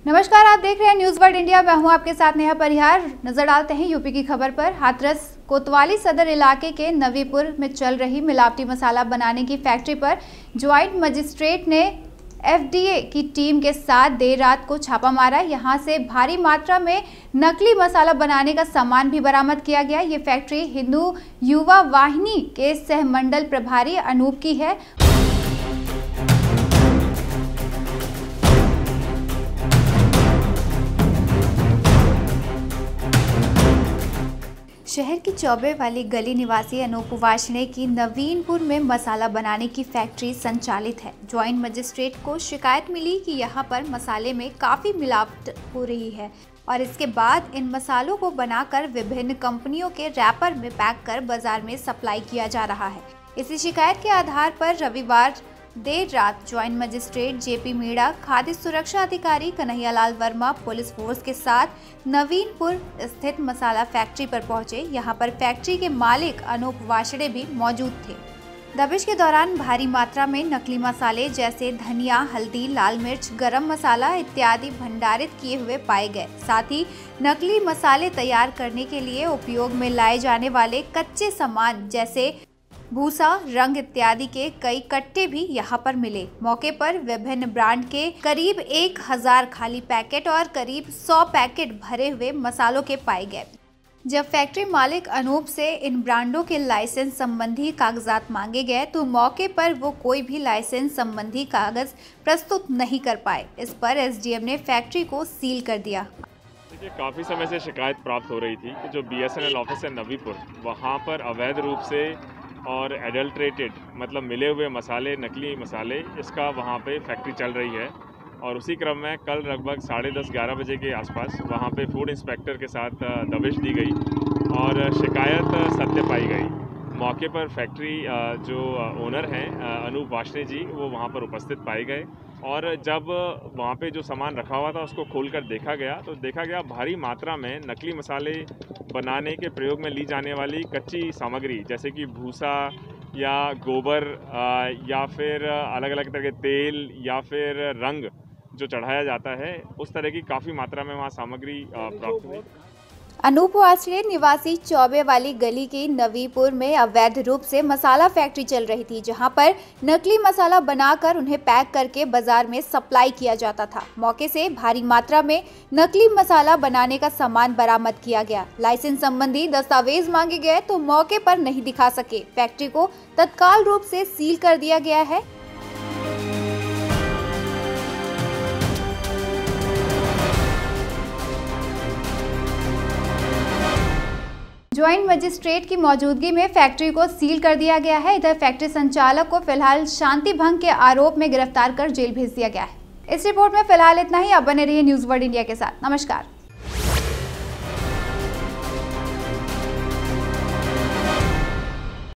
नमस्कार, आप देख रहे हैं न्यूज वर्ल्ड इंडिया। मैं हूं आपके साथ नेहा परिहार। नजर डालते हैं यूपी की खबर पर। हाथरस कोतवाली सदर इलाके के नवीपुर में चल रही मिलावटी मसाला बनाने की फैक्ट्री पर ज्वाइंट मजिस्ट्रेट ने एफडीए की टीम के साथ देर रात को छापा मारा। यहां से भारी मात्रा में नकली मसाला बनाने का सामान भी बरामद किया गया। ये फैक्ट्री हिंदू युवा वाहिनी के सहमंडल प्रभारी अनूप की है। शहर की चौबे वाली गली निवासी अनूप वार्ष्णेय की नवीनपुर में मसाला बनाने की फैक्ट्री संचालित है। ज्वाइंट मजिस्ट्रेट को शिकायत मिली कि यहां पर मसाले में काफ़ी मिलावट हो रही है और इसके बाद इन मसालों को बनाकर विभिन्न कंपनियों के रैपर में पैक कर बाजार में सप्लाई किया जा रहा है। इसी शिकायत के आधार पर रविवार देर रात ज्वाइंट मजिस्ट्रेट जेपी मीणा, खाद्य सुरक्षा अधिकारी कन्हैयालाल वर्मा पुलिस फोर्स के साथ नवीनपुर स्थित मसाला फैक्ट्री पर पहुंचे। यहां पर फैक्ट्री के मालिक अनूप वार्ष्णेय भी मौजूद थे। दबिश के दौरान भारी मात्रा में नकली मसाले जैसे धनिया, हल्दी, लाल मिर्च, गरम मसाला इत्यादि भंडारित किए हुए पाए गए। साथ ही नकली मसाले तैयार करने के लिए उपयोग में लाए जाने वाले कच्चे सामान जैसे भूसा, रंग इत्यादि के कई कट्टे भी यहां पर मिले। मौके पर विभिन्न ब्रांड के करीब 1000 खाली पैकेट और करीब 100 पैकेट भरे हुए मसालों के पाए गए। जब फैक्ट्री मालिक अनूप से इन ब्रांडों के लाइसेंस संबंधी कागजात मांगे गए तो मौके पर वो कोई भी लाइसेंस संबंधी कागज प्रस्तुत नहीं कर पाए। इस पर एसडीएम ने फैक्ट्री को सील कर दिया। देखिए, काफ़ी समय से शिकायत प्राप्त हो रही थी कि जो बीएसएनएल ऑफिस है नवीपुर, वहाँ पर अवैध रूप से और एडल्ट्रेटेड मतलब मिले हुए मसाले, नकली मसाले, इसका वहाँ पे फैक्ट्री चल रही है। और उसी क्रम में कल लगभग 10:30-11 बजे के आसपास वहाँ पे फूड इंस्पेक्टर के साथ दबिश दी गई और शिकायत सत्य पाई गई। मौके पर फैक्ट्री जो ओनर हैं अनूप वार्ष्णेय जी, वो वहाँ पर उपस्थित पाए गए और जब वहाँ पे जो सामान रखा हुआ था उसको खोलकर देखा गया तो देखा गया भारी मात्रा में नकली मसाले बनाने के प्रयोग में ली जाने वाली कच्ची सामग्री जैसे कि भूसा या गोबर या फिर अलग अलग तरह के तेल या फिर रंग जो चढ़ाया जाता है, उस तरह की काफ़ी मात्रा में वहाँ सामग्री प्राप्त हुई। अनूप वार्ष्णेय निवासी चौबे वाली गली की नवीपुर में अवैध रूप से मसाला फैक्ट्री चल रही थी, जहां पर नकली मसाला बनाकर उन्हें पैक करके बाजार में सप्लाई किया जाता था। मौके से भारी मात्रा में नकली मसाला बनाने का सामान बरामद किया गया। लाइसेंस संबंधी दस्तावेज मांगे गए तो मौके पर नहीं दिखा सके। फैक्ट्री को तत्काल रूप से सील कर दिया गया है। ज्वाइंट मजिस्ट्रेट की मौजूदगी में फैक्ट्री को सील कर दिया गया है। इधर फैक्ट्री संचालक को फिलहाल शांति भंग के आरोप में गिरफ्तार कर जेल भेज दिया गया है। इस रिपोर्ट में फिलहाल इतना ही। आप बने रहिए न्यूज वर्ल्ड इंडिया के साथ। नमस्कार।